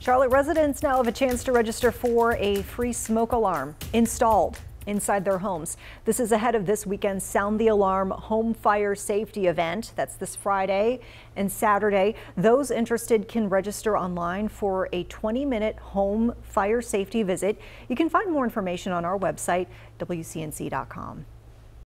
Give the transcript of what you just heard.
Charlotte residents now have a chance to register for a free smoke alarm installed inside their homes. This is ahead of this weekend's Sound the Alarm Home Fire Safety event. That's this Friday and Saturday. Those interested can register online for a 20-minute home fire safety visit. You can find more information on our website, WCNC.com.